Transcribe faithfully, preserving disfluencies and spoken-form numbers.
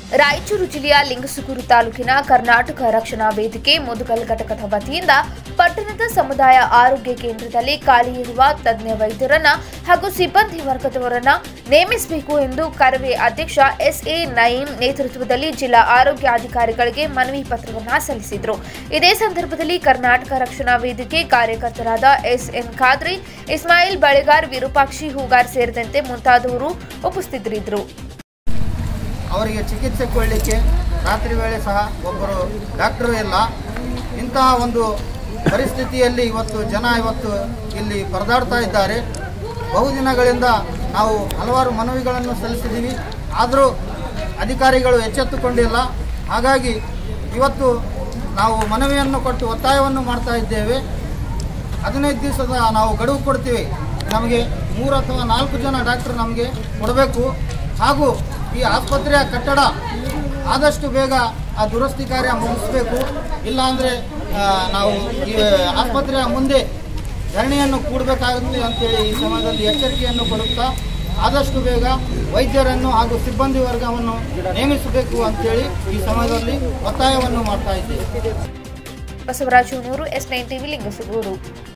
ರಾಯಚೂರು ಜಿಲ್ಲೆಯ ಲಿಂಗಸುಗೂರು ತಾಲೂಕಿನ ಕರ್ನಾಟಕ ರಕ್ಷಣಾ ವೇದಿಕೆ ಮುದಗಲ್ ಘಟಕದ ವತಿಯಿಂದ ಪಟ್ಟಣದ ಸಮುದಾಯ ಆರೋಗ್ಯ ಕೇಂದ್ರದಲ್ಲಿ ಖಾಲಿ ಇರುವ ತಜ್ಞ ವೈದ್ಯರನ್ನ ಹಾಗೂ ಸಿಬ್ಬಂದಿ ವರ್ಗದವರನ್ನ ನೇಮಿಸಬೇಕು ಎಂದು ಕರವೇ ಅಧ್ಯಕ್ಷ ಎಸ್ಎ ನಯೀಂ ನೇತೃತ್ವದಲ್ಲಿ ಜಿಲ್ಲಾ ಆರೋಗ್ಯಾಧಿಕಾರಿಗಳಿಗೆ ಮನವಿ ಪತ್ರವನ್ನು ಸಲ್ಲಿಸಿದರು. ಇದೇ ಸಂದರ್ಭದಲ್ಲಿ ಕರ್ನಾಟಕ ರಕ್ಷಣಾ ವೇದಿಕೆ ಕಾರ್ಯಕರ್ತರಾದ ಎಸ್ಎನ್ ಖಾದ್ರಿ, ಇಸ್ಮಾಯಿಲ್ ಬಳೆಗಾರ್, ವಿರೂಪಾಕ್ಷಿ ಹೂಗಾರ್ ಸೇರಿದಂತೆ ಮುಂತಾದವರು ಉಪಸ್ಥಿತರಿದ್ದರು. ಅವರಿಗೆ ಚಿಕಿತ್ಸೆ ಕೊಡಲಿಕ್ಕೆ ರಾತ್ರಿ ವೇಳೆ ಸಹ ಒಬ್ಬರು ಡಾಕ್ಟರು ಇಲ್ಲ. ಇಂತಹ ಒಂದು ಪರಿಸ್ಥಿತಿಯಲ್ಲಿ ಇವತ್ತು ಜನ ಇವತ್ತು ಇಲ್ಲಿ ಪರದಾಡ್ತಾ ಇದ್ದಾರೆ. ಬಹುದಿನಗಳಿಂದ ನಾವು ಹಲವಾರು ಮನವಿಗಳನ್ನು ಸಲ್ಲಿಸಿದ್ದೀವಿ, ಆದರೂ ಅಧಿಕಾರಿಗಳು ಎಚ್ಚೆತ್ತುಕೊಂಡಿಲ್ಲ. ಹಾಗಾಗಿ ಇವತ್ತು ನಾವು ಮನವಿಯನ್ನು ಕೊಟ್ಟು ಒತ್ತಾಯವನ್ನು ಮಾಡ್ತಾ ಇದ್ದೇವೆ. ಹದಿನೈದು ದಿವಸದ ನಾವು ಗಡುವು ಕೊಡ್ತೀವಿ. ನಮಗೆ ಮೂರು ಅಥವಾ ನಾಲ್ಕು ಜನ ಡಾಕ್ಟರ್ ನಮಗೆ ಕೊಡಬೇಕು. ಹಾಗೂ ಈ ಆಸ್ಪತ್ರೆಯ ಕಟ್ಟಡ ಆದಷ್ಟು ಬೇಗ ಆ ದುರಸ್ತಿ ಕಾರ್ಯ ಮುಗಿಸಬೇಕು. ಇಲ್ಲಾಂದರೆ ನಾವು ಈ ಆಸ್ಪತ್ರೆಯ ಮುಂದೆ ಧರಣಿಯನ್ನು ಕೂಡಬೇಕಾಗುತ್ತೆ ಅಂತೇಳಿ ಈ ಸಮಯದಲ್ಲಿ ಎಚ್ಚರಿಕೆಯನ್ನು ಕೊಡುತ್ತಾ ಆದಷ್ಟು ಬೇಗ ವೈದ್ಯರನ್ನು ಹಾಗೂ ಸಿಬ್ಬಂದಿ ವರ್ಗವನ್ನು ನೇಮಿಸಬೇಕು ಅಂತೇಳಿ ಈ ಸಮಯದಲ್ಲಿ ಒತ್ತಾಯವನ್ನು ಮಾಡ್ತಾ ಇದ್ದೇವೆ. Basavaraja Hunuru, S nine TV, Lingasugur.